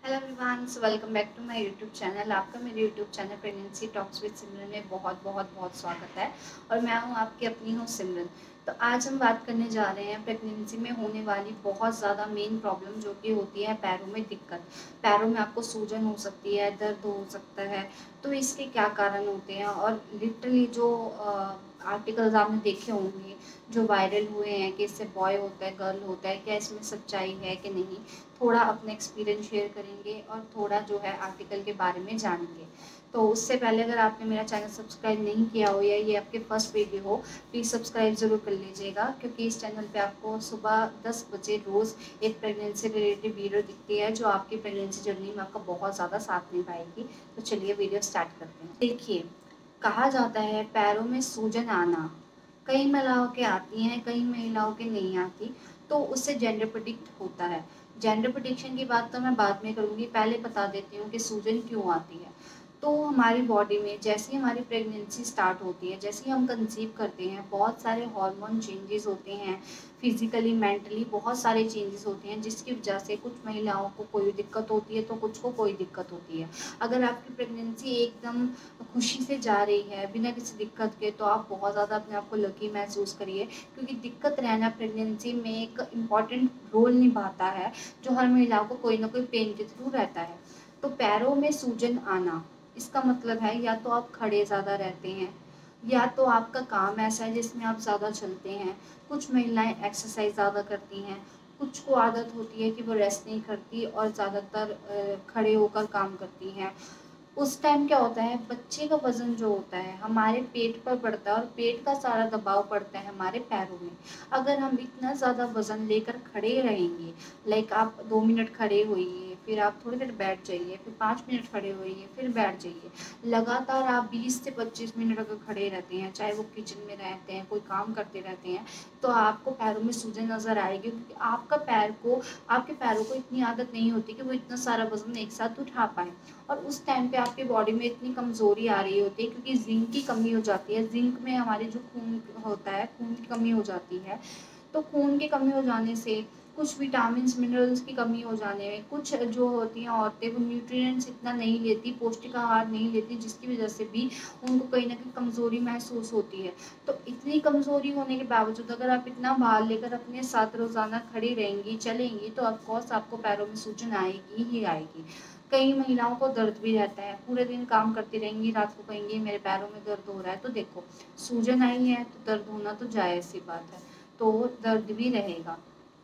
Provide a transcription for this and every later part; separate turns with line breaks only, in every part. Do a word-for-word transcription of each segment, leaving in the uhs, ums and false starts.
Hello everyone, so welcome back to my YouTube channel. आपका मेरे YouTube channel pregnancy talks with Simran में बहुत बहुत बहुत स्वागत है। और मैं हूं आपकी अपनी हूं सिमरन। तो आज हम बात करने जा रहे हैं प्रेगनेंसी में होने वाली बहुत ज़्यादा मेन प्रॉब्लम जो कि होती है पैरों में दिक्कत। पैरों में आपको सूजन हो सकती है, दर्द हो सकता है। तो इसके क्या कारण होते हैं और लिटरली जो आर्टिकल्स आपने देखे होंगे जो वायरल हुए हैं कि इससे बॉय होता है, गर्ल होता है, क्या इसमें सच्चाई है कि नहीं, थोड़ा अपना एक्सपीरियंस शेयर करेंगे और थोड़ा जो है आर्टिकल के बारे में जानेंगे। तो उससे पहले अगर आपने मेरा चैनल सब्सक्राइब नहीं किया हो या ये आपके फर्स्ट वीडियो हो, प्लीज़ सब्सक्राइब ज़रूर कर लीजिएगा, क्योंकि इस चैनल पे आपको सुबह दस बजे रोज़ एक प्रेगनेंसी रिलेटेड वीडियो दिखती है जो आपकी प्रेगनेंसी जर्नी में आपका बहुत ज़्यादा साथ निभाएगी। तो चलिए वीडियो स्टार्ट करते हैं। देखिए, कहा जाता है पैरों में सूजन आना कई महिलाओं के आती हैं, कई महिलाओं के नहीं आती, तो उससे जेंडर प्रेडिक्ट होता है। जेंडर प्रेडिक्शन की बात तो मैं बाद में करूँगी, पहले बता देती हूँ कि सूजन क्यों आती है। तो हमारी बॉडी में जैसे ही हमारी प्रेगनेंसी स्टार्ट होती है, जैसे ही हम कंसीव करते हैं, बहुत सारे हार्मोन चेंजेस होते हैं, फिजिकली मेंटली बहुत सारे चेंजेस होते हैं, जिसकी वजह से कुछ महिलाओं को कोई दिक्कत होती है तो कुछ को कोई दिक्कत होती है। अगर आपकी प्रेगनेंसी एकदम खुशी से जा रही है बिना किसी दिक्कत के, तो आप बहुत ज़्यादा अपने आप को लकी महसूस करिए, क्योंकि दिक्कत रहना प्रेगनेंसी में एक इम्पॉर्टेंट रोल निभाता है जो हर महिलाओं को कोई ना कोई पेन के थ्रू रहता है। तो पैरों में सूजन आना, इसका मतलब है या तो आप खड़े ज़्यादा रहते हैं, या तो आपका काम ऐसा है जिसमें आप ज़्यादा चलते हैं। कुछ महिलाएं एक्सरसाइज ज़्यादा करती हैं, कुछ को आदत होती है कि वो रेस्ट नहीं करती और ज़्यादातर खड़े होकर काम करती हैं। उस टाइम क्या होता है, बच्चे का वजन जो होता है हमारे पेट पर पड़ता है और पेट का सारा दबाव पड़ता है हमारे पैरों में। अगर हम इतना ज़्यादा वजन लेकर खड़े रहेंगे, लाइक आप दो मिनट खड़े होइए, फिर आप थोड़ी देर बैठ जाइए, फिर पाँच मिनट खड़े होइए, फिर बैठ जाइए, लगातार आप बीस से पच्चीस मिनट अगर खड़े रहते हैं, चाहे वो किचन में रहते हैं, कोई काम करते रहते हैं, तो आपको पैरों में सूजन नज़र आएगी, क्योंकि आपका पैर को आपके पैरों को इतनी आदत नहीं होती कि वो इतना सारा वजन एक साथ उठा पाए। और उस टाइम पे आपकी बॉडी में इतनी कमज़ोरी आ रही होती है, क्योंकि जिंक की कमी हो जाती है। जिंक में हमारे जो खून होता है, खून की कमी हो जाती है। तो खून की कमी हो जाने से, कुछ विटामिन मिनरल्स की कमी हो जाने में, कुछ जो होती हैं औरतें वो न्यूट्रिएंट्स इतना नहीं लेती, पौष्टिक आहार नहीं लेती, जिसकी वजह से भी उनको कहीं ना कहीं कमज़ोरी महसूस होती है। तो इतनी कमज़ोरी होने के बावजूद अगर आप इतना भार लेकर अपने साथ रोज़ाना खड़ी रहेंगी, चलेंगी, तो ऑफकोर्स आपको पैरों में सूजन आएगी ही आएगी। कई महिलाओं को दर्द भी रहता है, पूरे दिन काम करती रहेंगी, रात को कहेंगी मेरे पैरों में दर्द हो रहा है। तो देखो, सूजन आई है तो दर्द होना तो जायज़ सी बात है, तो दर्द भी रहेगा।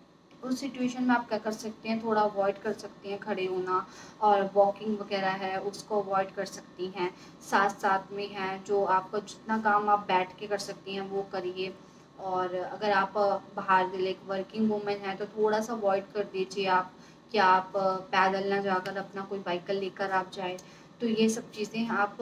उस सिचुएशन में आप क्या कर सकते हैं, थोड़ा अवॉइड कर सकते हैं खड़े होना, और वॉकिंग वगैरह है उसको अवॉइड कर सकती हैं। साथ साथ में है जो आपका जितना काम आप बैठ के कर सकती हैं वो करिए। और अगर आप बाहर लाइक वर्किंग वूमेन है तो थोड़ा सा अवॉइड कर दीजिए आप कि आप पैदल ना जाकर अपना कोई व्हीकल लेकर आप जाए। तो ये सब चीज़ें आप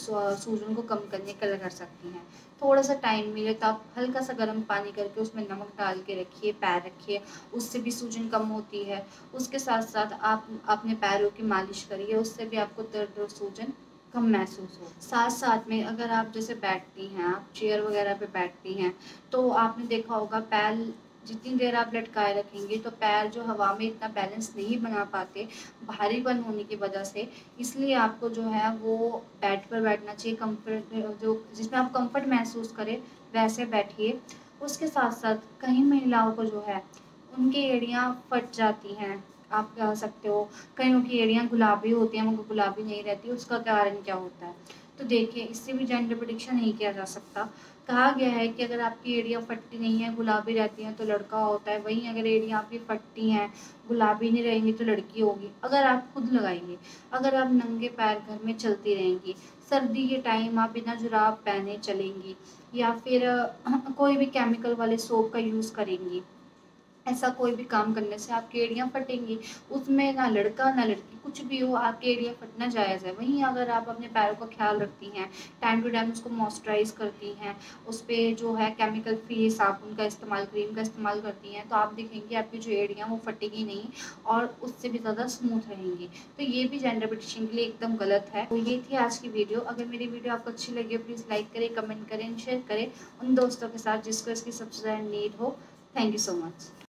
सूजन को कम करने के लिए कर सकती हैं। थोड़ा सा टाइम मिले तो आप हल्का सा गर्म पानी करके उसमें नमक डाल के रखिए, पैर रखिए, उससे भी सूजन कम होती है। उसके साथ साथ आप अपने पैरों की मालिश करिए, उससे भी आपको दर्द और सूजन कम महसूस हो। साथ साथ में अगर आप जैसे बैठती हैं, आप चेयर वगैरह पे बैठती हैं, तो आपने देखा होगा पैर जितनी देर आप लटकाए रखेंगे तो पैर जो हवा में इतना बैलेंस नहीं बना पाते भारीपन होने की वजह से। इसलिए आपको जो है वो बेड पर बैठना चाहिए, कंफर्ट जो जिसमें आप कंफर्ट महसूस करें वैसे बैठिए। उसके साथ साथ कई महिलाओं को जो है उनकी एड़ियाँ फट जाती हैं, आप कह सकते हो। कईयों की एड़ियाँ गुलाबी होती हैं, मगर गुलाबी नहीं रहती, उसका कारण क्या होता है? तो देखिए, इससे भी जेंडर प्रेडिक्शन नहीं किया जा सकता। कहा गया है कि अगर आपकी एड़ियाँ फटती नहीं हैं, गुलाबी रहती हैं, तो लड़का होता है, वहीं अगर एड़ियाँ आपकी फटती हैं, गुलाबी नहीं रहेंगी, तो लड़की होगी। अगर आप खुद लगाइए, अगर आप नंगे पैर घर में चलती रहेंगी, सर्दी के टाइम आप बिना जुराब पहने चलेंगी, या फिर कोई भी केमिकल वाले सोप का यूज़ करेंगी, ऐसा कोई भी काम करने से आपकी एड़ियाँ फटेंगी। उसमें ना लड़का ना लड़की कुछ भी हो, आपकी एड़ियाँ फटना जायज़ है। वहीं अगर आप अपने पैरों का ख्याल रखती हैं, टाइम टू टाइम उसको मॉइस्चराइज़ करती हैं, उस पे जो है केमिकल फ्री साबुन का इस्तेमाल, क्रीम का इस्तेमाल करती हैं, तो आप देखेंगी आपकी जो एड़ियाँ वो फटेगी नहीं और उससे भी ज़्यादा स्मूथ रहेंगी। तो ये भी जेंडर प्रेडिक्शन के लिए एकदम गलत है। तो ये थी आज की वीडियो। अगर मेरी वीडियो आपको अच्छी लगी हो, प्लीज़ लाइक करें, कमेंट करें, शेयर करें उन दोस्तों के साथ जिसको इसकी सबसे ज़्यादा नीड हो। Thank you so much.